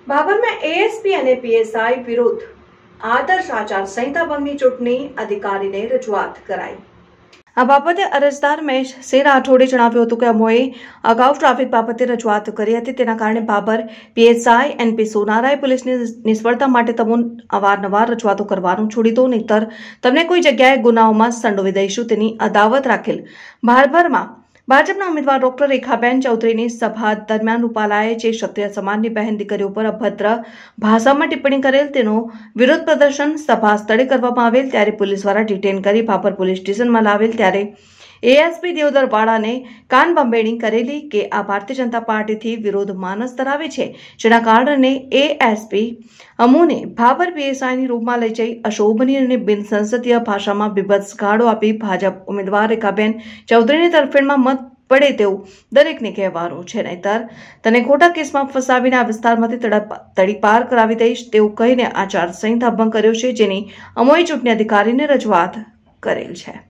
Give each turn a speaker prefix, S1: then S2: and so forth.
S1: બાબરમાં ASP અને PSI વિરુદ્ધ આદર્શ આચાર સંહિતા ભંગની ચૂંટણી અધિકારીને રજૂઆત કરાઈ। આ બાબતે અરજદાર મહેશ સેન રાઠોડે જણાવ્યું હતું કે અમોએ અગાઉ ટ્રાફિક બાબતે રજૂઆત કરી હતી। તેના કારણે બાબર પીએસઆઈ એનપી સોનારાએ પોલીસની નિષ્ફળતા માટે તમોને અવારનવાર રજૂઆતો કરવાનું છોડી દો, નહીંતર તમને કોઈ જગ્યાએ ગુનાઓમાં સંડોવી દઈશું તેની અદાવત રાખેલ। ભારભરમાં ભાજપના ઉમેદવાર ડોક્ટર રેખાબેન ચૌધરીની સભા દરમિયાન રૂપાલાએ જે ક્ષત્રિય સમાજની બહેન દીકરીઓ પર અભદ્ર ભાષામાં ટિપ્પણી કરેલ તેનો વિરોધ પ્રદર્શન સભા સ્થળે કરવામાં આવેલ ત્યારે પોલીસ દ્વારા ડિટેન કરી ભાભર પોલીસ સ્ટેશનમાં લાવેલ ત્યારે એએસપી દેવદર વાળાને કાન બંબેણી કરેલી કે આ ભારતીય જનતા પાર્ટીથી વિરોધ માનસ ધરાવે છે, જેના કારણે એએસપી અમોને ભાભર પીએસઆઈની રૂમમાં લઈ જઈ અશોભનીય અને બિનસંસદીય ભાષામાં બીભત્સ ગાળો આપી ભાજપ ઉમેદવાર રેખાબેન ચૌધરીની તરફેણમાં મત પડે તેવું દરેકને કહેવાનું છે, નહીંતર તને ખોટા કેસમાં ફસાવીને આ વિસ્તારમાંથી તડીપાર કરાવી દઈશ તેવું કહીને આચાર સંહિતા ભંગ કર્યો છે, જેની અમોએ ચૂંટણી અધિકારીને રજૂઆત કરેલ છે।